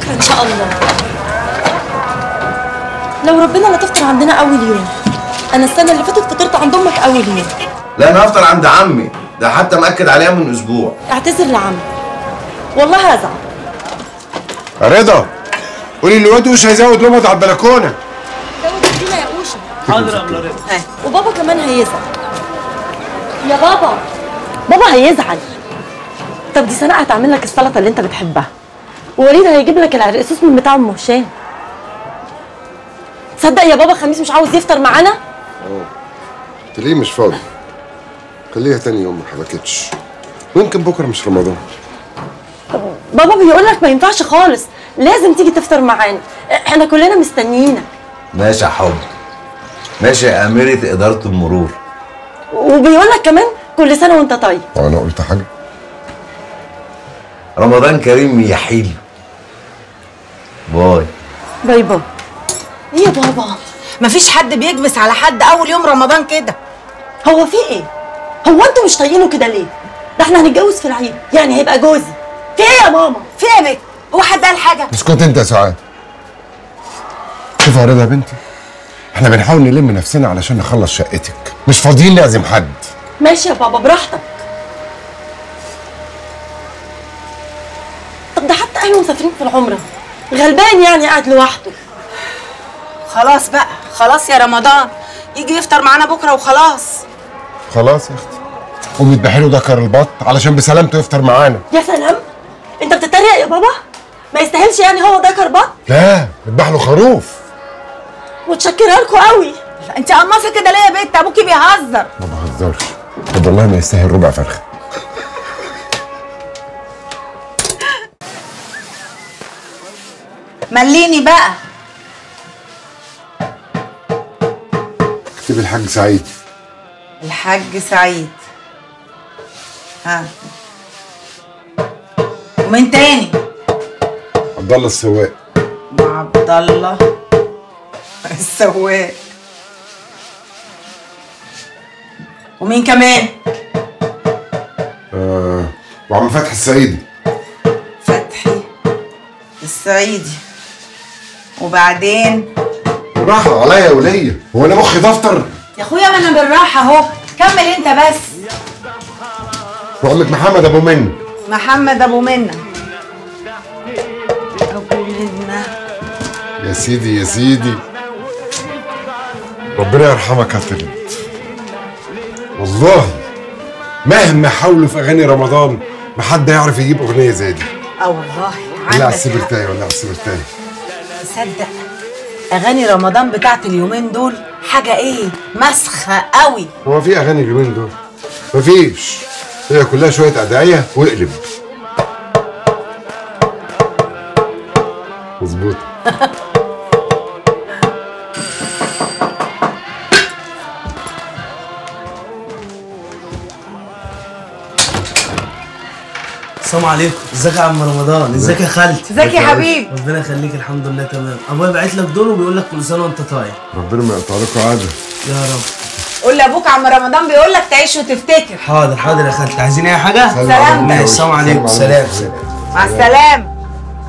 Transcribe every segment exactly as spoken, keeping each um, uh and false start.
بكره ان شاء الله. لو ربنا لا تفطر عندنا اول يوم. انا السنه اللي فاتت فطرت عند امك اول يوم. لا انا هفطر عند عمي، ده حتى مأكد عليها من اسبوع. اعتذر لعمي والله هزعل. رضا قولي للواد وش هيزود لمض على البلكونه. زود الدنيا يا اوشا. حاضر يا ابله رضا. وبابا كمان هيزعل. يا بابا بابا هيزعل. طب دي سناء هتعمل لك السلطه اللي انت بتحبها، ووليد هيجيب لك العرقسوس من بتاع ام هشام. تصدق يا بابا خميس مش عاوز يفطر معانا؟ اه انت ليه مش فاضي؟ خليها تاني يوم، ما حبكتش. ويمكن بكره مش رمضان. بابا بيقول لك ما ينفعش خالص، لازم تيجي تفطر معانا، احنا كلنا مستنيينك. ماشي يا حب، ماشي يا أميرة إدارة المرور. وبيقول لك كمان كل سنة وأنت طيب. هو أنا قلت حاجة؟ رمضان كريم يا حيلو. باي. باي باي. إيه يا بابا؟ مفيش حد بيكبس على حد أول يوم رمضان كده. هو في إيه؟ هو أنتوا مش طايقينه كده ليه؟ ده إحنا هنتجوز في العيد، يعني هيبقى جوزي. في إيه يا ماما؟ في إيه يا بنت؟ هو حد قال حاجة؟ اسكت أنت يا سعاد. شوفي يا رضا يا بنتي، احنا بنحاول نلم نفسنا علشان نخلص شقتك، مش فاضيين نعزم حد. ماشي يا بابا براحتك. طب ده حتى اهله مسافرين في العمره، غلبان يعني قاعد لوحده. خلاص بقى، خلاص يا رمضان، يجي يفطر معانا بكره وخلاص. خلاص يا اختي، قومي اذبحي له دكر البط علشان بسلامته يفطر معانا. يا سلام، انت بتتريق يا بابا؟ ما يستاهلش يعني هو دكر بط؟ لا، اذبح له خروف. متشكره لكم قوي. انت قماصه كده ليه يا بنت؟ ابوكي بيهزر. ما بهزرش، طب والله ما يستاهل ربع فرخه. مليني بقى. اكتبي الحاج سعيد. الحاج سعيد. ها. ومين تاني؟ عبد الله السواق. عبد الله السواق. ومين كمان؟ آه وعم فتحي السعيدي. فتحي السعيدي. وبعدين؟ بالراحة عليا يا ولية، هو أنا مخي دفتر؟ يا أخويا ما أنا بالراحة أهو، كمل أنت بس. وعمك محمد أبو منة. محمد أبو منة. أبو منة. يا سيدي يا سيدي، ربنا يرحمك يا طلعت. والله مهما حاولوا في اغاني رمضان ما حد يعرف يجيب اغنيه زي دي. اه والله ولا على السبرتاي ولا على السبرتاي. تصدق اغاني رمضان بتاعت اليومين دول حاجه ايه؟ مسخه قوي. هو في اغاني اليومين دول؟ مفيش، هي كلها شويه ادعيه واقلب. مظبوط. السلام عليكم، ازيك يا عم رمضان؟ ازيك يا خالتي؟ ازيك يا حبيبي؟ ربنا يخليك، الحمد لله تمام. ابويا باعت لك دول وبيقول لك كل سنه وانت طيب. ربنا ما يقطع لكم عاده. يا رب. قول لابوك عم رمضان بيقول لك تعيش وتفتكر. حاضر حاضر يا خالتي، عايزين اي حاجه؟ سلامتك. السلام عليكم. سلام سلام. مع السلامه.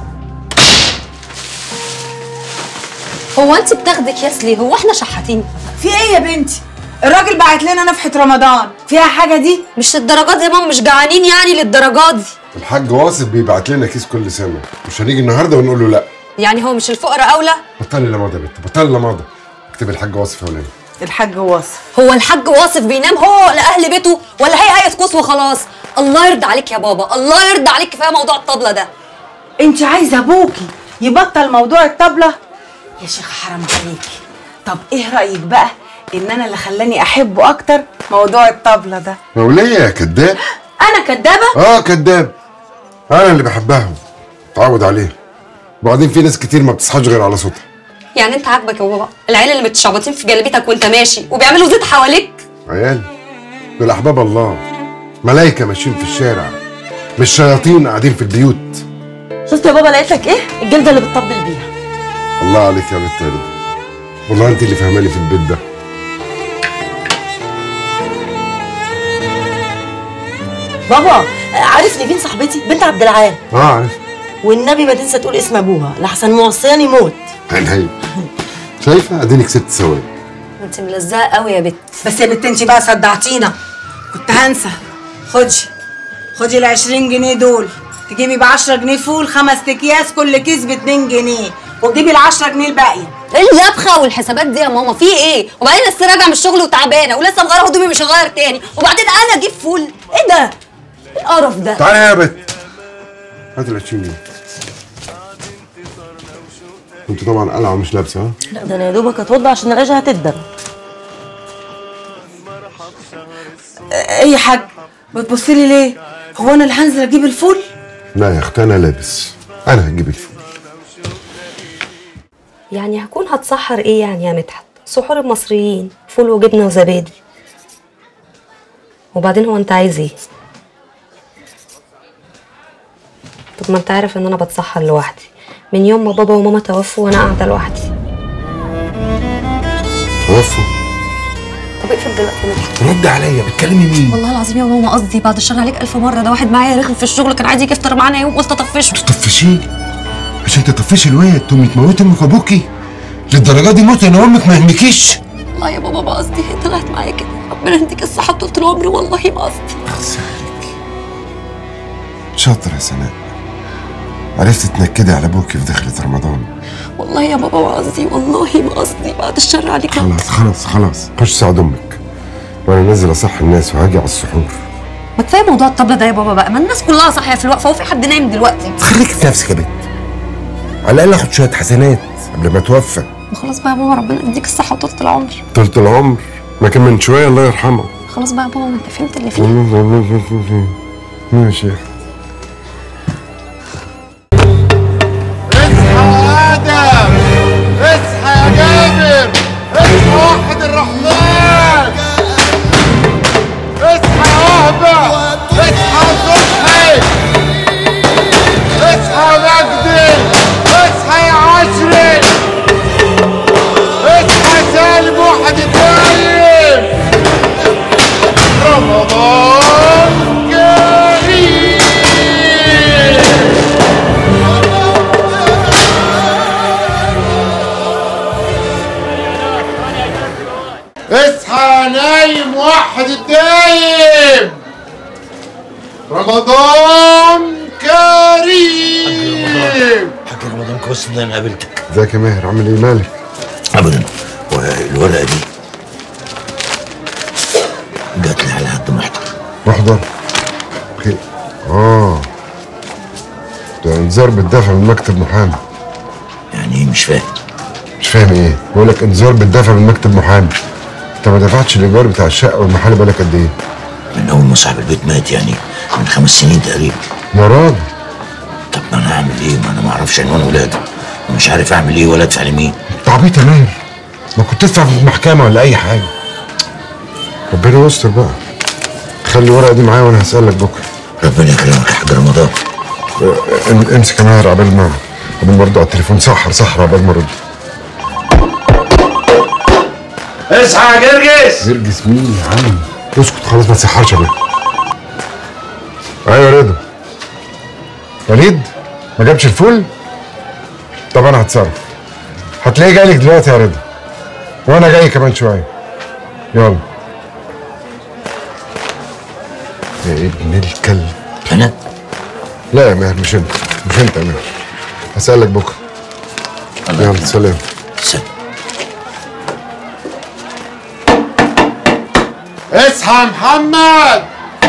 هو انت بتاخدي اكياس ليه؟ هو احنا شحاتين؟ في ايه يا بنتي؟ الراجل بعت لنا نفحه رمضان، فيها حاجه دي؟ مش للدرجات دي يا ماما، مش جعانين يعني للدرجات دي. الحاج واصف بيبعت لنا كيس كل سنه، مش هنيجي النهارده ونقول له لا. يعني هو مش الفقراء اولى؟ بطلي لماضي يا بنت، بطلي لماضي. اكتبي الحاج واصف يا وليه. الحاج واصف. هو الحاج واصف بينام هو ولا اهل بيته ولا هي هيئه كوس وخلاص؟ الله يرضى عليك يا بابا، الله يرضى عليك، كفايه موضوع الطبله ده. انت عايزه ابوكي يبطل موضوع الطبله؟ يا شيخه حرام عليكي. طب ايه رايك بقى ان انا اللي خلاني احبه اكتر موضوع الطبله ده؟ يا وليه يا كداب. انا كدابه؟ اه كداب. انا اللي بحبها اتعود عليها. وبعدين في ناس كتير ما بتصحاش غير على صوتها. يعني انت عاجبك يا بابا العيال اللي متشعبطين في جلبيتك وانت ماشي وبيعملوا زيت حواليك؟ عيال دول احباب الله، ملايكه ماشيين في الشارع، مش شياطين قاعدين في البيوت. شفت يا بابا لقيت لك ايه؟ الجلده اللي بتطبل بيها. الله عليك يا بنت رضا، والله انت اللي فهماني في البيت ده. بابا عارف نيفين صاحبتي بنت عبد العال؟ اه عارف. والنبي ما تنسى تقول اسم ابوها لحسن موصياني يموت. عيني شايفه اديني كسبت ثواب. انت ملزقه قوي يا بت. بس يا بنت انت بقى صدعتينا، كنت هنسى. خدي خدي ال عشرين جنيه دول، تجيبي ب عشرة جنيه فول خمس اكياس، كل كيس ب اتنين جنيه، وتجيبي ال عشرة جنيه الباقيه. ايه اللبخه والحسابات دي يا ماما؟ في ايه؟ وبعدين لسه راجعه من الشغل وتعبانه ولسه مغيره هدومي مش هغير تاني، وبعدين انا اجيب فول؟ ايه ده؟ ايه القرف ده؟ تعالى يا بت هات ال عشرين جنيه. انت طبعا قلعه ومش لابسه ها؟ لا ده انا يا دوبك اتوضى عشان الرجعه هتدم. ايه يا حاج بتبصي لي ليه؟ هو انا اللي هنزل اجيب الفول؟ لا يا اختي انا لابس، انا هجيب الفول. يعني هكون هتسحر ايه يعني يا مدحت؟ سحور المصريين فول وجبنه وزبادي. وبعدين هو انت عايز ايه؟ طب ما انت عارف ان انا بتسحر لوحدي من يوم ما بابا وماما توفوا وانا قاعده لوحدي. توفوا؟ طب اقفل دلوقتي يا مدحت. رد عليا، بتكلمي مين؟ والله العظيم يا ماما قصدي بعد الشر عليك الف مره، ده واحد معايا رخم في الشغل كان عايز يجي يفطر معانا يوم قلت اطفشه. تطفشيه؟ عشان تطفشي الواد تقومي تموتي امك وابوكي؟ للدرجه دي موت ان امك ما يهمكيش؟ والله يا بابا ما قصدي، هي طلعت معايا كده، ربنا يديك الصحه طول عمري، والله ما قصدي. خسارك. شاطره يا سناء، عرفتي تنكدي على ابوكي في دخلة رمضان. والله يا بابا ما قصدي، والله ما قصدي، بعد الشر عليك. خلاص خلاص خلاص، خش ساعد امك وانا نازل اصح الناس وهاجي على السحور. ما كفايه موضوع الطبله ده يا بابا بقى، ما الناس كلها صاحيه في الوقفه، هو في حد نايم دلوقتي؟ خليكي في نفسك يا بنت، على الاقل اخد شويه حسنات قبل ما اتوفى. خلاص بقى يا بابا ربنا يديك الصحه وطولة العمر. طولة العمر؟ ما كان من شويه الله يرحمه. خلاص بقى يا بابا ما انت فهمت اللي فيه. ماشي. اصحى يا جابر، اصحى وحد الرحمن، اصحى يا وهبة، اصحى صبحي، اصحى مجدي، اصحى يا عشري، اصحى سالم وحد الدايم، رمضان كريم. اصحى نايم وحد الدايم، رمضان كريم. حاج رمضان كويس ان انا قابلتك. ازيك يا ماهر، عامل ايه؟ مالك؟ ابدا، والورقه دي جات لي على حد محضر. محضر؟ خير. اه ده انذار بالدفع من مكتب محامي. يعني ايه؟ مش فاهم. مش فاهم ايه؟ بقول لك انذار بالدفع من مكتب محامي. انت ما دفعتش الايجار بتاع الشقه والمحل بقالك قد ايه؟ من اول ما صاحب البيت مات، يعني من خمس سنين تقريبا. يا راجل. طب ما انا هعمل ايه؟ ما انا ما اعرفش عنوان ولاده ومش عارف اعمل ايه ولا ادفع لمين. انت عبيط يا ماهر، ما كنت تدفع في المحكمه ولا اي حاجه. ربنا يستر بقى. خلي الورقه دي معايا وانا هسالك بكره. ربنا يكرمك يا حاج رمضان. اه امسك يا ماهر عبال ما عبال برضه على التليفون. سحر سحر عبال ما ارد. اصحى يا جرجس. جرجس مين يا عم؟ اسكت خلاص ما تسحرش يا بيه. ايوه يا رضا. وليد ما جابش الفول؟ طب انا هتصرف، هتلاقيه جاي لك دلوقتي يا رضا، وانا جاي كمان شويه. يلا يا ابن الكلب. انا؟ لا يا ماهر، مش انت، مش انت يا ماهر. هسألك بكره. يلا سلام. سلام. اصحى يا محمد.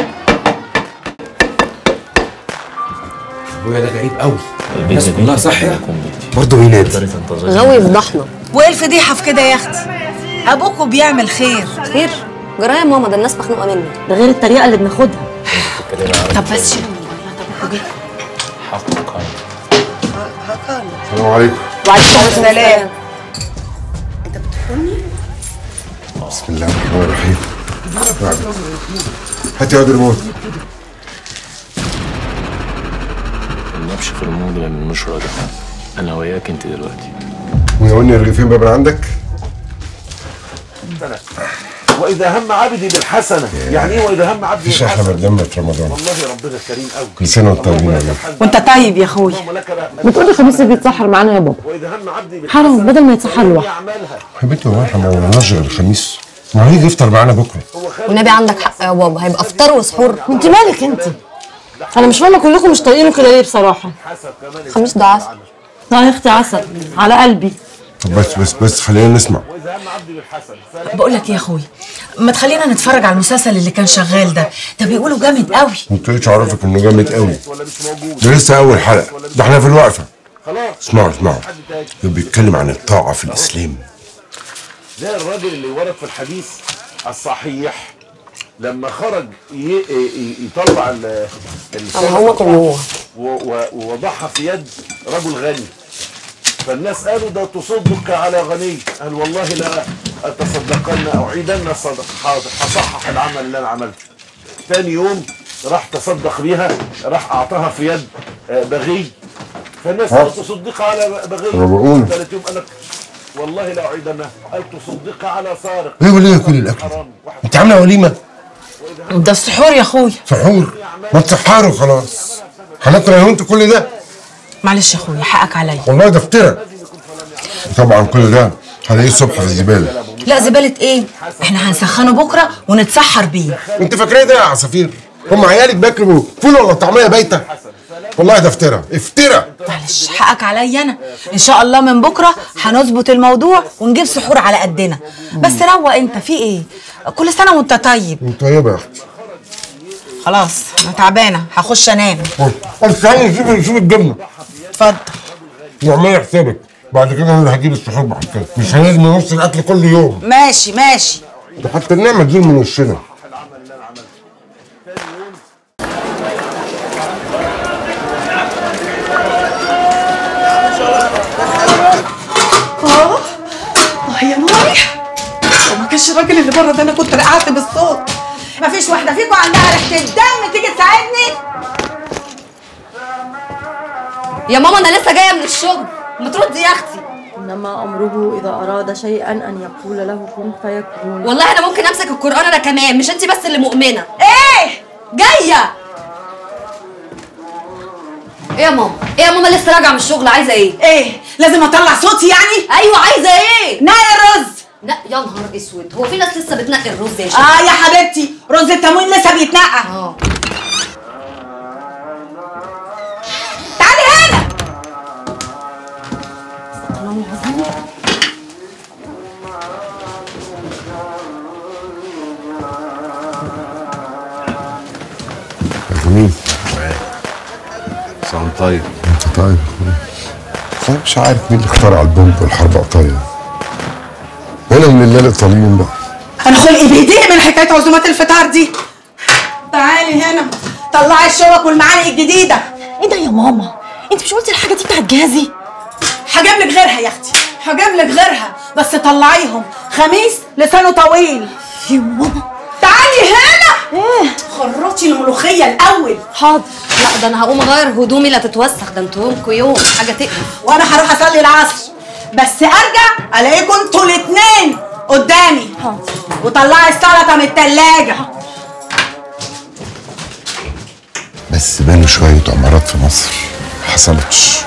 ابويا ده غريب قوي، الناس كلها صاحيه برضه بينادي. غاوي يفضحنا. وايه الفضيحه في كده يا اختي؟ ابوكوا بيعمل خير. خير؟ جرايه يا ماما، ده الناس مخنوقه منه. ده غير الطريقه اللي بناخدها. طب بس شيلوا من حقا. السلام عليكم. وعليكم السلام. بسم الله الرحمن الرحيم. هات يا واد الموت. النبش في المود من مش راجع. انا وياك انت دلوقتي. ويقولني رغيفين بقى من عندك. واذا هم عبدي بالحسنه. يعني ايه واذا هم عبدي مفيش احلى من لمة رمضان. والله ربنا كريم قوي. كل سنه وانت طيبين يا وانت طيب يا اخويا. بتقولي خميس بيتسحر معانا يا بابا. واذا هم عبدي حرام بدل ما يتسحر لوحده. حبيبتي هو احنا ما وراناش غير الخميس، ما هيجي يفطر معانا بكره. والنبي عندك حق يا بابا، هيبقى افطار وسحور. انت مالك انت؟ انا مش فاهمه كلكم مش طايقينه كده ليه بصراحه. الخميس ده عسل. لا يا اختي عسل على قلبي. طب بس بس بس خلينا نسمع. بقول لك ايه يا اخويا، ما تخلينا نتفرج على المسلسل اللي كان شغال ده، ده بيقولوا جامد قوي. انت ايش عرفك انه جامد قوي؟ ده لسه اول حلقه، ده احنا في الوقفه. اسمعوا اسمعوا، ده بيتكلم عن الطاعه في الاسلام. ده الراجل اللي ورد في الحديث الصحيح لما خرج يطلع هم كلهم ووضعها في يد رجل غني، فالناس قالوا ده تصدق على غني، قال والله لا اتصدقن اعيدن الصدقه. حاضر هصحح العمل اللي انا عملته. ثاني يوم راح تصدق بيها، راح اعطاها في يد بغي، فالناس قالوا تصدق على بغي. ثالث يوم قال لك والله لا اعيدنها، قال تصدق على سارق. ايه وليه كل الاكل؟ انت عامله وليمه؟ ده السحور يا اخويا. سحور؟ ما تسحروا خلاص. هناكل انا وانت كل ده؟ معلش يا اخويا حقك عليا. والله ده افتراء. طبعا كل ده هلاقيه الصبح في الزباله. لا زباله ايه؟ احنا هنسخنه بكره ونتسحر بيه. انت فاكره ده يا عصافير؟ هم عيالك بياكلوا فول ولا طعميه بايته؟ والله ده افتراء افتراء. معلش حقك عليا انا. ان شاء الله من بكره هنظبط الموضوع ونجيب سحور على قدنا. بس روق انت في ايه؟ كل سنه وانت طيب. انت طيبه يا اختي. خلاص انا تعبانه هخش انام. بس تعالي نشوف نشوف الجبنه. اتفضل. واعملي حسابك بعد كده انا اللي هجيب السحور بحكايه، مش هنرمي نص الاكل كل يوم. ماشي ماشي. ده حتى النعمه تزول من وشنا. اه اه يا نوري، لو ما كانش الراجل اللي بره ده انا كنت رقعت بالصوت. مفيش واحده فيكم عندها ريحه الدم تيجي تساعدني؟ يا ماما انا لسه جايه من الشغل، ما تردي يا اختي. انما امره اذا اراد شيئا ان يقول له كن فيكون. والله انا ممكن امسك القران انا كمان، مش انت بس اللي مؤمنه. ايه جايه. ايه يا ماما؟ ايه يا ماما لسه راجعه من الشغل؟ عايزه ايه؟ ايه لازم اطلع صوتي يعني؟ ايوه عايزه ايه؟ نقي الرز. لا يا نهار اسود، هو في ناس لسه بتنقي الرز يا شيخ؟ اه يا حبيبتي رز التموين لسه بيتنقى. اه تعالي هنا. الله العظيم. جميل. سلام طيب. انت طيب يا اخويا. مش عارف مين اللي اخترع البومب والحرب قطايه. هنا من الله الايطاليين بقى. انا خلقي بيضيق من حكايه عزومات الفطار دي. تعالي هنا طلعي الشوك والمعالق الجديده. ايه ده يا ماما؟ انت مش قلتي الحاجه دي بتاعت جهازي؟ هجيب لك غيرها يا اختي، هجيب لك غيرها، بس طلعيهم. خميس لسانه طويل. يا ماما تعالي هنا. ايه؟ خرطي الملوخيه الاول. حاضر. لا ده انا هقوم اغير هدومي لا تتوسخ، ده انتوا يومكوا يوم حاجه تقرف. وانا هروح اصلي العصر، بس ارجع الاقيكم انتوا الاثنين قدامي. حاضر. وطلعي السلطه من الثلاجه. بس بانوا شويه عمارات في مصر حصلتش.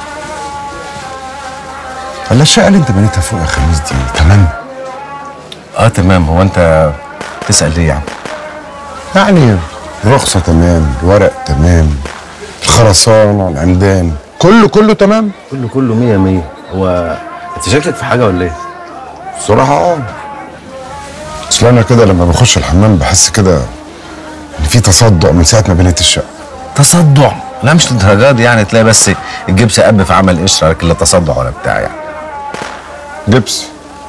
ولا الشقه اللي انت بنيتها فوق يا خميس دي تمام؟ اه تمام. هو انت تسأل ليه يعني؟ يعني رخصه تمام، الورق تمام، الخرسانه، العمدان، كله كله تمام؟ كله كله مية مية. هو انت شكلك في حاجة ولا ايه؟ بصراحه اه. اصل انا كده لما بخش الحمام بحس كده ان في تصدع من ساعه ما بنيت الشقه. تصدع؟ لا مش للدرجه دي يعني، تلاقي بس الجبس قب في عمل قشره، لكن لا تصدع ولا بتاع يعني. جبس؟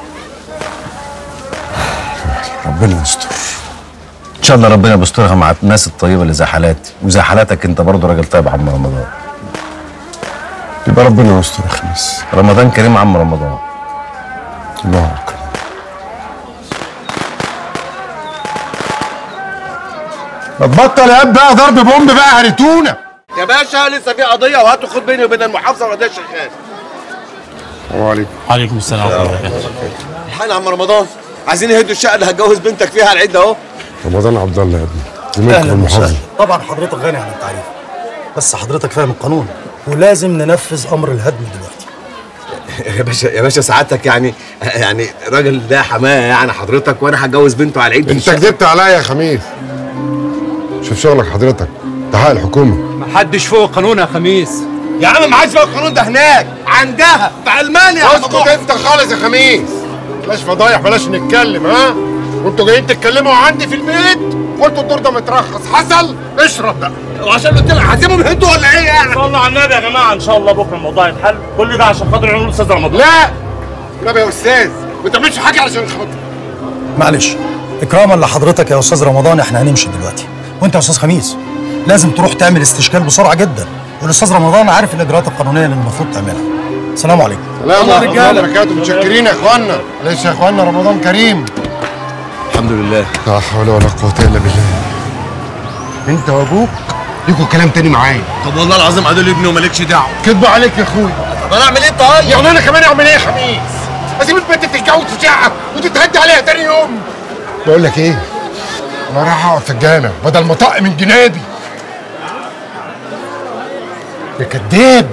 ربنا يستر. ان شاء الله ربنا بيسترها مع الناس الطيبه اللي زي حالاتي وزي حالاتك انت برضه راجل طيب يا عم رمضان. يبقى ربنا يستر يا خميس. رمضان كريم عم رمضان. الله اكبر. ما تبطل يا اب بقى ضرب بومب بقى هرتونا. يا باشا لسه في قضيه وهاتوا خد بيني وبين المحافظه والقضيه شغال. السلام عليكم. وعليكم السلام ورحمه الله وبركاته. الحقنا يا عم رمضان. عايزين يهدوا الشقه اللي هتجوز بنتك فيها على العيد اهو. رمضان عبد الله يا ابني زميلك في المحافظه. طبعا حضرتك غني عن التعريف، بس حضرتك فاهم القانون ولازم ننفذ امر الهدم دلوقتي. يا باشا يا باشا سعادتك يعني يعني راجل ده حماه يعني حضرتك، وانا هتجوز بنته على العيد. انت كدبت عليا يا خميس. شوف شغلك حضرتك، ده حق الحكومه. محدش فوق القانون يا خميس. يا عم ما حدش فوق القانون، ده هناك عندها في المانيا. اسكت انت خالص يا خميس، بلاش فضايح بلاش نتكلم. ها وانتوا جايين تتكلموا عندي في البيت قلتوا الدور ده مترخص. حصل اشرب بقى. وعشان قلت لك هسيبهم هدوا ولا ايه يعني؟ صلوا على النبي يا جماعه، ان شاء الله بكره الموضوع يتحل. كل ده عشان خاطر عيون الاستاذ رمضان. لا النبي يا استاذ ما تعملش حاجه علشان خاطر. معلش اكراما لحضرتك يا استاذ رمضان احنا هنمشي دلوقتي، وانت يا استاذ خميس لازم تروح تعمل استشكال بسرعه جدا، والاستاذ رمضان عارف الاجراءات القانونيه اللي المفروض تعملها. السلام عليكم. سلام ورحمه الله وبركاته. متشكرين يا اخوانا. معلش يا اخوانا رمضان كريم. الحمد لله. لا حول ولا قوه الا بالله. انت وابوك ليكوا كلام تاني معايا. طب والله العظيم قالوا لي ابني ومالكش دعوه. كدبوا عليك يا اخويا. طب انا اعمل ايه طيب؟ يعني انا كمان اعمل ايه يا خميس؟ اسيب البنت تتجوز في شقه وتتهدى عليها تاني يوم؟ بقول لك ايه؟ انا رايح اقعد في الجامع بدل ما طق من جنابي. يا كداب.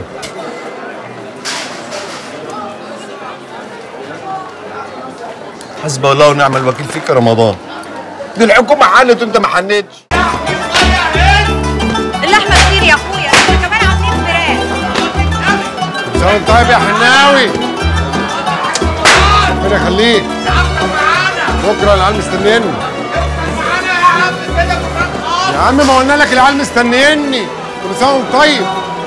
حسبي الله ونعم الوكيل فيك يا رمضان. دي الحكومه حنت وانت ما حنتش. اللحمه كتير يا اخويا، احنا كمان عاملين فراخ. سلام طيب يا حناوي. ربنا يخليك. بكره العيال مستنيني. يا عم ما قلنا لك العيال مستنيني. كل سنه وانت طيب.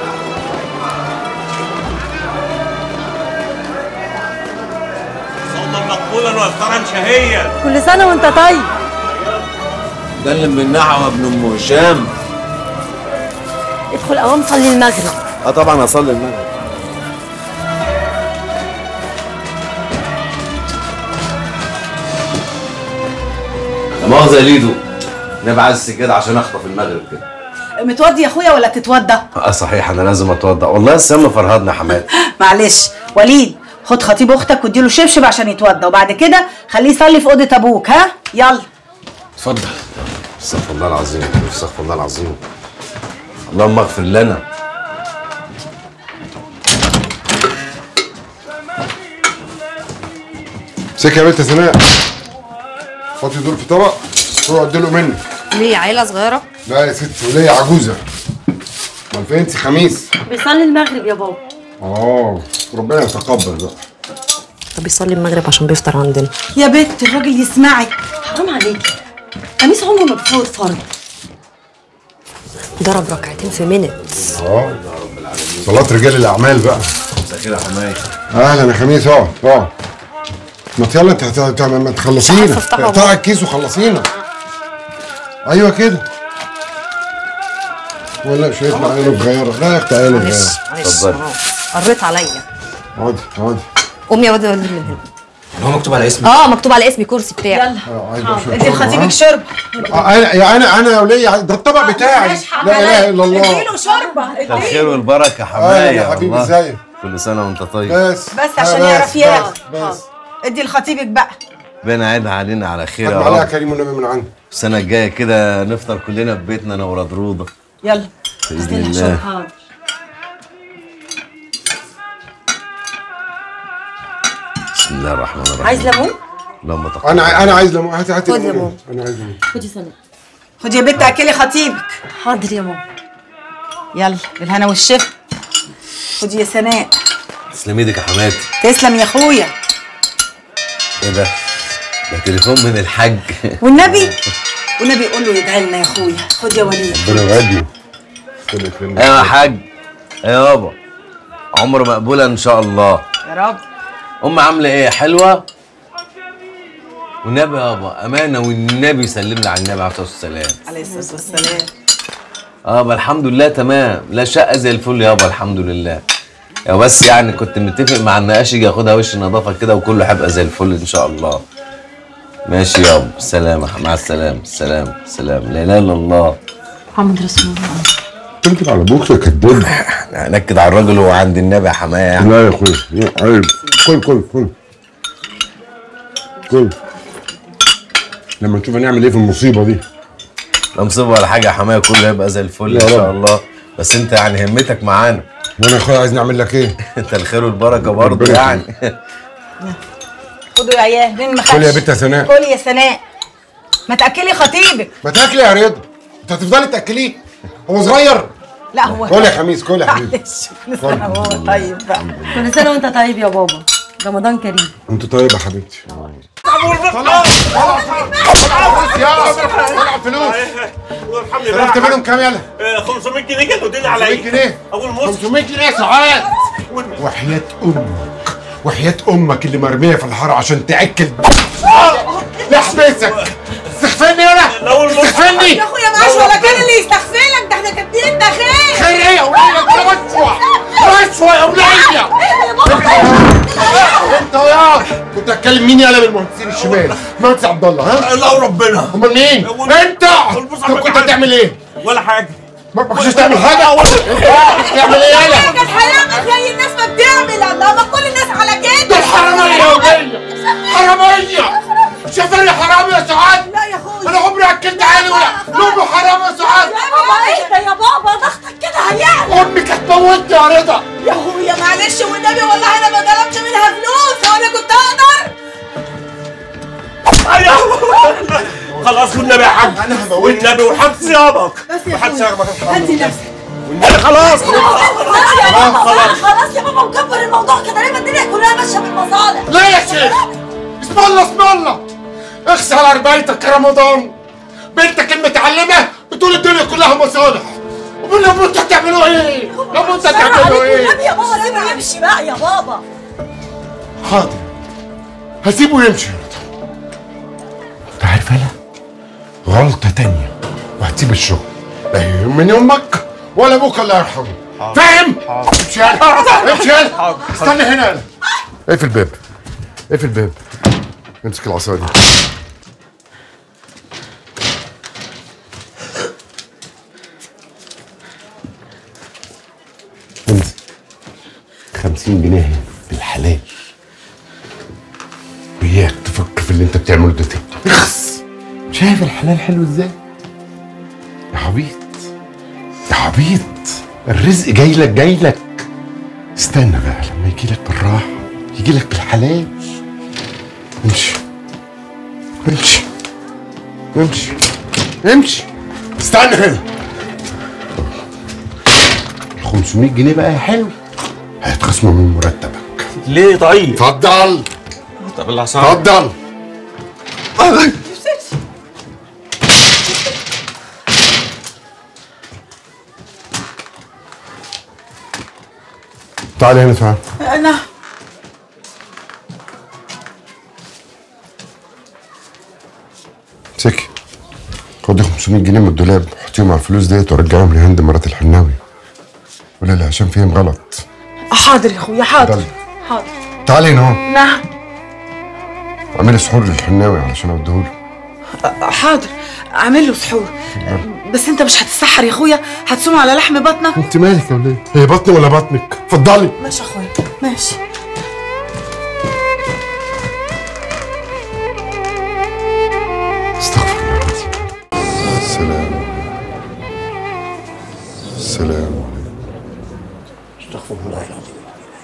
مقبولا وافطارا شهيا. كل سنه وانت طيب. كلم من نحو ابن ام هشام. ادخل قوام صلي المغرب. اه طبعا هصلي المغرب. لا مؤاخذة يا ليدو، انا بعز كده عشان اخطف المغرب كده. متوضي يا اخويا ولا تتوضى؟ اه صحيح انا لازم اتوضى، والله السم فرهدنا يا حماد. معلش وليد، خد خطيب اختك واديله شبشب عشان يتوضى، وبعد كده خليه يصلي في اوضه ابوك. ها يلا اتفضل. استغفر الله العظيم استغفر الله العظيم. اللهم اغفر لنا. امسكي يا بنت سناء. حطي دول في طبق روحوا اديله مني. ليه عيله صغيره؟ لا يا ستي وليه عجوزه. امال فين انت خميس؟ بيصلي المغرب يا بابا. اه ربنا يتقبل بقى. طب بيصلي المغرب عشان بيفطر عندنا. يا بنت الراجل يسمعك. حرام عليكي، خميس عمره ما بيفوت فرض. ضرب ركعتين في منت. اه صلاة رجال الأعمال بقى. مساء الخير يا حماية. أهلا يا خميس. اه اه ما يلا أنت ما تخلصينا. اقطعي الكيس وخلصينا. أيوه كده. ولا شايف عينه صغيرة. لا يا أختي عينه صغيرة. اتفضلي. قريت عليا. اقعدي اقعدي. قومي يا واد ولد من هنا. هو مكتوب على اسمي؟ اه مكتوب على اسمي كرسي بتاعي. يلا ادي لخطيبك شرب. انا يا انا انا يا وليه ده الطبق بتاعي. لا اله الا الله. اديله شوربه. الخير والبركه يا حماية. يا حبيبي ازيك؟ كل سنه وانت طيب. بس بس عشان يعرف ياكل. بس ادي لخطيبك بقى. ربنا يعيدها علينا على خير يا رب. عليها رب. كريم والنبي من عنده. السنه الجايه كده نفطر كلنا في بيتنا انا وراد روضه. يلا باذن الله. بسم الله الرحمن الرحيم. عايز ليمون؟ اللهم تقبل. انا انا عايز ليمون. هاتي هاتي خد ليمون. انا عايز ليمون. خدي سنة. خدي يا بنت اكلي خطيبك. حاضر يا ماما. يلا بالهنا والشفا. خدي يا سناء. تسلم ايدك يا حماتي. تسلم يا اخويا. ايه ده؟ ده تليفون من الحاج. والنبي والنبي قول له يدعي لنا يا اخويا. خد يا وليد. ربنا يوعدني. ايوه يا حاج. ايوه يابا. عمر مقبوله ان شاء الله. يا رب. ام عامله ايه؟ حلوه؟ والنبي يابا امانه والنبي سلم لي على النبي عليه الصلاه والسلام. عليه الصلاه والسلام. اه الحمد لله تمام. لا شقه زي الفل يابا الحمد لله. يا بس يعني كنت متفق مع النقاش يجي ياخدها وش نظافه كده وكله هيبقى زي الفل ان شاء الله. ماشي يابا. سلام مع السلامه. سلام سلام. لا اله الا الله محمد رسول الله. تنكد على ابوك يا كداب. نكد على الراجل وهو عند النبي يا حماية. لا يا اخويا عيب. كل كل كل كل. لما نشوف هنعمل ايه في المصيبه دي. لا مصيبه ولا حاجه يا حمايه، كله هيبقى زي الفل ان شاء الله. بس انت يعني همتك معانا. وانا يا اخويا عايز نعمل لك ايه؟ انت الخير والبركه برضه يعني. خدوا يا عيال مين ما خدش. كل يا بنت يا سناء. كل يا سناء. ما تاكلي خطيبك. ما تاكلي يا رضا. انت هتفضلي تاكليه؟ هو صغير؟ لا هو كل يا خميس، كل يا حبيبي. معلش كل سنه وهو طيب بقى. كل سنه وانت طيب يا بابا، رمضان كريم. انت طيبه يا حبيبتي. خلاص خلاص يلا طلع فلوس. والحمد لله. صرفت منهم كام يلا؟ خمسمية جنيه كانوا اديني على خمسمية جنيه؟ اول موسم خمسمية جنيه يا سعاد. وحياة امك وحياة امك اللي مرميه في الحاره عشان تاكل. لا احبسك. تستغفلني انا؟ تستغفلني؟ يا اخويا معاش ولا كان اللي يستغفلك، ده احنا كاتبين ده خير. خير ايه يا ولية؟ ده رشوه رشوه يا ولية. انت ويا كنت هتكلم مين يالا بالمهندسين الشمال؟ مهندس عبد الله ها؟ لا وربنا. امال مين؟ انت طب كنت هتعمل ايه؟ ولا حاجه. ما كنتش تعمل حاجه؟ انت تعمل ايه يالا؟ كانت هيعمل زي الناس ما بتعمل، الله ما كل الناس على كده. دول حراميه يا ولية. حراميه. شايفني حرامي يا سعاد؟ لا يا اخويا انا عمري اكلت عيني ولا لونه حرامي يا سعاد. يا بابا اهدى يا بابا، ضغطك كده هيعلى. امك هتموتني يا رضا. يا اخويا معلش والنبي والله انا ما طلبتش منها فلوس، هو انا كنت اقدر؟ خلاص والنبي يا حاج. انا هموتك والنبي وحق ثيابك. بس يا وحق ثيابك. هدي نفسك. والنبي خلاص خلاص يا بابا خلاص يا بابا مكبر الموضوع كده ليه؟ ما الدنيا كلها ماشيه بالمصالح. لا يا شيخ. بسم الله بسم الله. اغسل على ربايتك يا رمضان. بنتك المتعلمه بتقول الدنيا كلها مصالح. وبقول لهم انتوا هتعملوا ايه؟ لهم انتوا هتعملوا ايه؟ والنبي يا بابا سيبه يمشي بقى يا بابا. حاضر هسيبه يمشي يا رضا. انت عارف انا غلطه تانيه وهتسيب الشغل، لا يهمني امك ولا ابوك الله يرحمه. فاهم؟ امشي يلا امشي يلا. استنى هنا يلا. اقفل الباب اقفل الباب. امسك العصايه دي. امسك. خمسين جنيه بالحلال. وياك تفكر في اللي انت بتعمله ده تاني. اخس. شايف الحلال حلو ازاي؟ يا عبيط يا عبيط، الرزق جاي لك جاي لك. استنى بقى لما يجي لك بالراحه، يجي لك بالحلال. امشي امشي امشي امشي. استنى هنا. خمسمية جنيه بقى يا حلو هيتخصموا من مرتبك. ليه طيب؟ اتفضل. طب العصايه. اتفضل. تعالي هنا تعالي. انا سكي خدي خمسمية جنيه من الدولاب، حطيهم على الفلوس ديت ورجعهم لهند مرات الحناوي. ولا لا عشان فيهم غلط. حاضر يا اخويا حاضر. اتفضلي. حاضر. تعالي هنا اهو. نعم. اعملي سحور للحناوي علشان اوديهوله. حاضر اعمل له سحور، بس انت مش هتتسحر يا اخويا، هتصوم على لحم بطنك. انت مالك يا وليه؟ هي بطني ولا بطنك؟ اتفضلي. ماشي يا اخويا ماشي. استغفر الله العظيم. السلام السلام استغفر الله العظيم.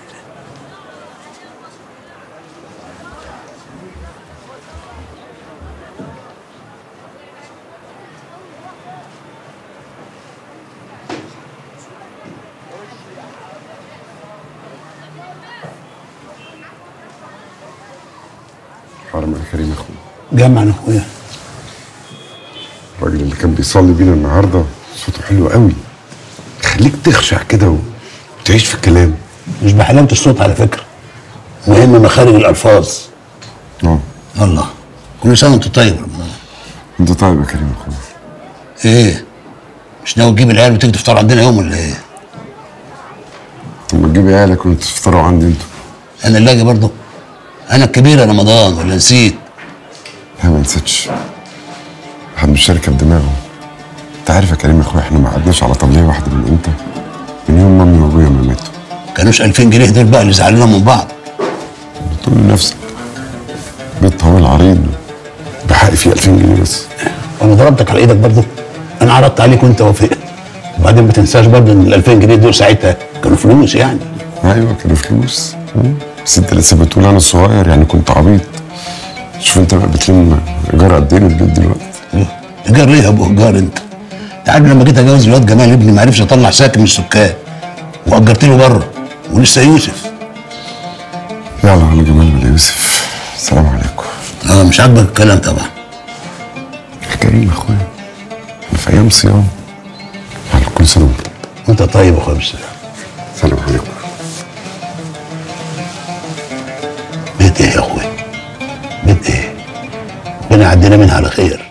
حرم الكريم يا اخويا. جمعا يا اخويا. الراجل اللي كان بيصلي بينا النهارده صوته حلو قوي، يخليك تخشع كده وتعيش في الكلام. مش بحلاوه الصوت على فكره، مهم مخارج الالفاظ. اه الله. كل سنه وانت طيب يا رمضان. انت طيب يا كريم يا اخويا. ايه؟ مش ناوي تجيب العيال وتيجي تفطر عندنا يوم ولا ايه؟ لما تجيب عيالك وانتوا تفطروا عندي انتوا. انا اللي اجي برضه؟ انا الكبير يا رمضان ولا نسيت؟ لا ما نسيتش. واحد مش شاركه بدماغه. انت عارف يا كريم يا اخويا احنا ما قعدناش على طبليه واحده من امتى؟ من يوم مامي وابويا ما ماتوا. كانوش ألفين جنيه دول بقى اللي زعلنا من بعض؟ تقول لنفسك بيت طويل عريض ده حقي فيه ألفين جنيه بس. وانا ضربتك على ايدك برضه؟ انا عرضت عليك وانت وافقت. وبعدين ما تنساش برضه ان ال ألفين جنيه دول ساعتها كانوا فلوس يعني. ايوه كانوا فلوس، بس انت لسه بتقول انا صغير يعني كنت عبيط. شوف انت بقى بتلم ايجار قد ايه من البيت دلوقتي؟ ايجار ايه يا ابو ايجار انت؟ انت عارف لما جيت اجوز الواد جمال ابني ما عرفش اطلع ساكن من السكان واجرت له بره ولسه يوسف. يلا على جمال ولا يوسف، السلام عليكم. اه مش عاجبك الكلام طبعا. يا كريم يا اخويا انا في ايام صيام. على كل سنه وانت طيب يا اخويا. بالسلامه. السلام عليكم. بيت ايه يا اخويا؟ بيت ايه؟ ربنا يعدينا منها على خير.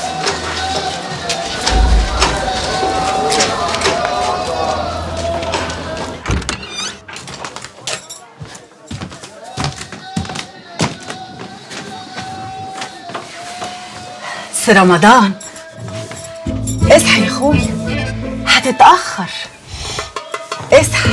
سي رمضان اصحى يا اخويا هتتأخر. اصحى.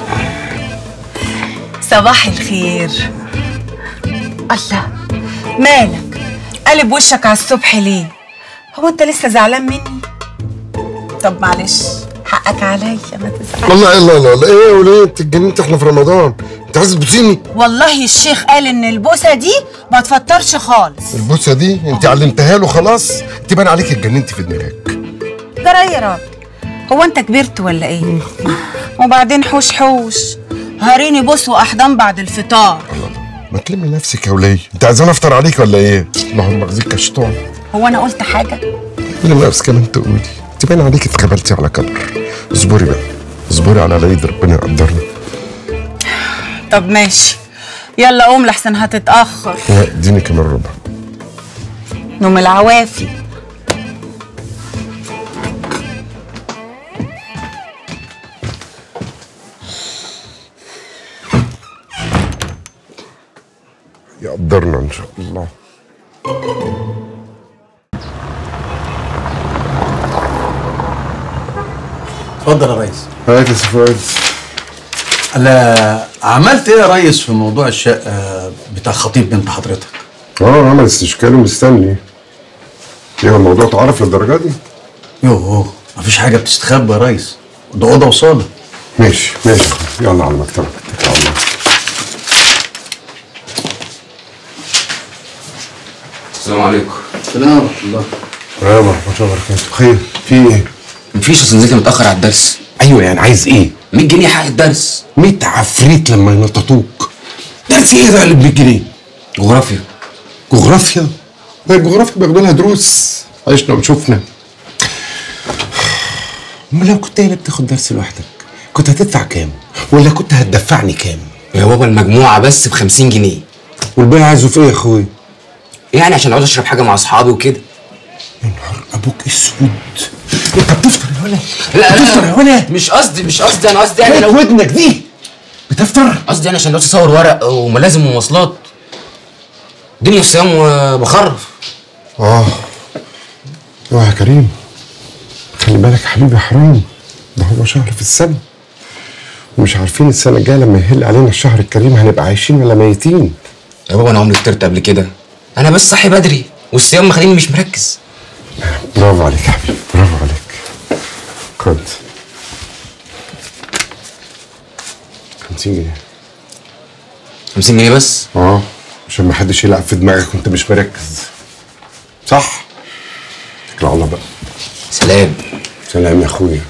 صباح الخير. الله مالك قلب وشك على الصبح ليه؟ هو انت لسه زعلان مني؟ طب معلش حقك عليا ما تزعلش. والله الله الله الله ايه وليه انت اتجننت؟ احنا في رمضان، انت عايز تبوسيني؟ والله الشيخ قال ان البوسه دي ما تفطرش خالص. البوسه دي انت علمتها له خلاص؟ تبان عليك اتجننت في دماغك. جرى يا راجل هو انت كبرت ولا ايه؟ وبعدين حوش حوش هاريني بوس واحضان بعد الفطار. ما تلمي نفسك يا وليه، انت عايزاني افطر عليك ولا ايه؟ اللهم اخزيك يا شيطان. هو انا قلت حاجه؟ لمي نفسك ما انت قولي، تبان عليك اتقبلتي على كبر. اصبري بقى، اصبري على العيد ربنا يقدرنا. طب ماشي يلا قوم لحسن هتتاخر. اديني كمان ربع. نوم العوافي. يقدرنا ان شاء الله. اتفضل يا ريس. هات يا سي فؤاد. انا عملت ايه يا ريس في موضوع الشقه بتاع خطيب بنت حضرتك؟ اه عمل استشكال ومستني. ايه الموضوع اتعرف للدرجه دي؟ يوه مفيش حاجه بتستخبى يا ريس، ده اوضه وصاله. ماشي ماشي يلا على المكتب. اتكل على الله. السلام عليكم. السلام ورحمه الله. السلام ورحمه الله وبركاته. خير في ايه؟ مفيش، اصل نزلت متاخر على الدرس. ايوه يعني عايز ايه؟ مية جنيه حق الدرس. مية عفريت لما ينططوك. درس ايه ده اللي ب مية جنيه؟ جغرافيا. جغرافيا؟ ما الجغرافيا بياخدوا لها دروس، عشنا وشفنا. امال لو كنت هنا بتاخد درس لوحدك كنت هتدفع كام؟ ولا كنت هتدفعني كام؟ يا بابا المجموعه بس ب خمسين جنيه. والباقي عايزه في ايه يا اخويا؟ يعني عشان عاوز اشرب حاجه مع اصحابي وكده. يا نهار ابوك اسود. انت بتفطر يا ولا؟ لا بتفطر يا ولا؟ مش قصدي مش قصدي انا قصدي يعني لو ودنك دي بتفطر؟ قصدي انا عشان لو تصور ورق وملازم ومواصلات. دنيا الصيام وبخرف. اه اوعى يا كريم، خلي بالك يا حبيبي، حرام ده هو شهر في السنه ومش عارفين السنه الجايه لما يهل علينا الشهر الكريم هنبقى عايشين ولا ميتين. يا بابا انا عمري فطرت قبل كده، انا بس صاحي بدري والصيام مخليني مش مركز. برافو عليك يا حبيبي، برافو عليك. خد خمسين جنيه. خمسين جنيه بس؟ اه عشان ما حدش يلعب في دماغك وانت مش مركز. صح؟ اتكل على الله بقى. سلام. سلام يا اخويا.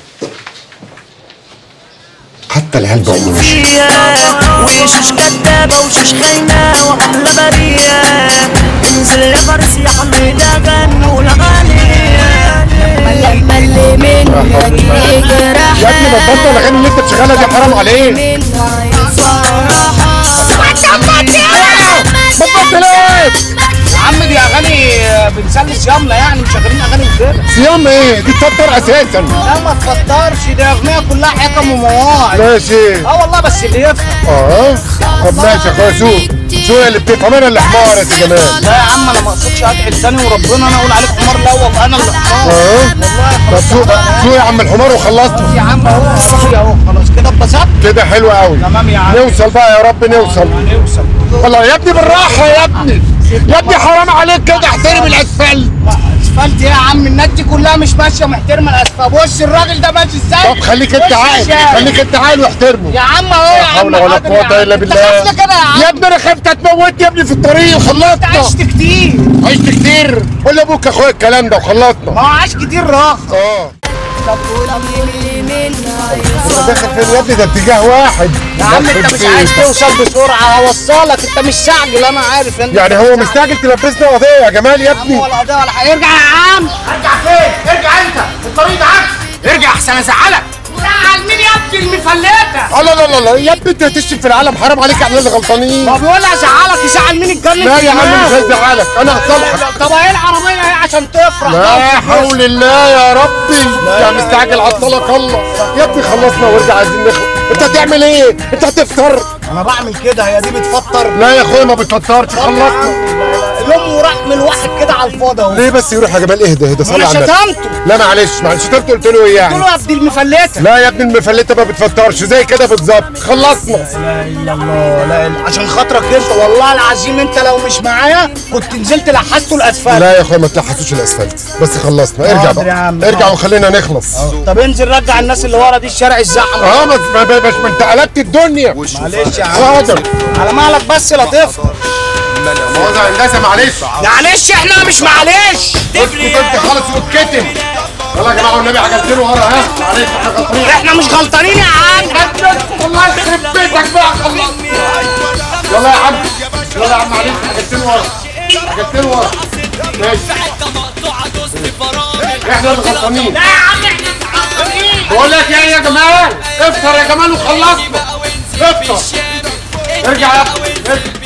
حتى العيال بقوا ماشي. وشوش كدابه وشوش خاينه واحلى بريه. انزل يا فارس يا حميده غنوا الاغاني. لما اللي منك يجرح يا ابني بطل الاغاني اللي انت بتشغلها دي، حرام عليك. بطل ايه؟ يا عم دي اغاني بنسلي صيامنا، يعني مش شغالين اغاني كده. صيام ايه؟ دي تفطر اساسا. لا ما تفطرش، دي اغنيه كلها حكم ومواعظ. ماشي. اه والله بس اللي يفهم. اه طب ماشي يا اخويا. سوق سوق اللي بتفهم، انا اللي حمار يا سي جمال. لا يا عم انا ما اقصدش ادعي لساني وربنا انا اقول عليك حمار الاول، انا اللي حمار. اه والله طب سوق سوق يا عم الحمار وخلصت. يا عم اهو صحي اهو خلاص كده اتبسطت. كده حلو قوي. تمام يا عم. نوصل بقى يا رب نوصل. نوصل. والله يا ابني بالراحه يا ابني. يا ابني حرام عليك كده، احترم الاسفلت. اسفلت ايه يا عم؟ الناس دي كلها مش ماشيه محترمه الاسفلت. بص الراجل ده ماشي ازاي. طب خليك انت عاقل، خليك انت عاقل واحترمه يا عم اهو يا عم. لا حول ولا قوه الا بالله. انت كده يا عم. يا ابني انا خفت هتموتني يا ابني في الطريق وخلصنا. انت عشت كتير. عشت كتير؟ قول لابوك يا اخويا الكلام ده وخلصنا. ما هو عاش كتير راخ. اه انت داخل فين يا ابني؟ ده اتجاه واحد يا عم انت مش عايز توصل بسرعه، هوصلك. انت مش مستعجل، انا عارف انت يعني هو مستعجل تلبسنا قضيه يا جمال يا ابني. ولا قضيه ولا حاجه. ارجع يا عم. ارجع فين؟ ارجع انت، الطريق ده عكس. ارجع احسن ازعلك. زعل مين يا ابني المفلته؟ لا لا لا لا يا ابني انت هتشتم في العالم، حرام عليك، احنا اللي غلطانين. ما بيقول لي ازعلك، يزعل مين الجنة؟ لا يا عم مش هزعلك، انا هصالحك. طب ايه العربيه ايه عشان تفرح؟ لا حول الله يا ربي. يا مستعجل عطلك الله يا ابني. خلصنا وارجع، عايزين نخلص. انت هتعمل ايه؟ انت هتفطر؟ انا بعمل كده، هي دي بتفطر؟ لا يا اخويا ما بتفطرش. خلصنا اليوم وراح من الواحد كده على الفاضي اهو. ليه بس يروح يا جمال؟ اهدى اهدى، صلي على النبي. انا شتمته. لا معلش معلش، شتمته قلت له ايه يعني؟ قلت له يا ابن المفلته. لا يا ابن المفلته ما بتفطرش، زي كده بالظبط. خلصنا. لا اله الا الله. لا اله عشان خاطرك انت، والله العظيم انت لو مش معايا كنت نزلت لحسته الاسفلت. لا يا اخويا ما تلحسوش الاسفلت، بس خلصنا. ارجع بقى، ارجع وخلينا نخلص. طب انزل رجع الناس اللي ورا دي الشارع الزحمه. اه بس ما انت قلبت الدنيا. معلش يا عم. حاضر. على مهلك بس لا تفطر. مؤاخذة هندسة معلش. معلش احنا مش معلش. اسكت انت خالص واتكتم. يلا يا جماعة والنبي عجلتين ورا. ها معلش احنا غلطانين. احنا مش غلطانين يا عم. والله يخرب بيتك بقى. خلصنا. يلا يا عم، يلا يا عم معلش عجلتين ورا، عجلتين ورا. ماشي. احنا اللي غلطانين. لا يا عم احنا مش غلطانين. بقول لك ايه يا جمال؟ افطر يا جمال وخلصنا. افطر. ارجع يا ابني.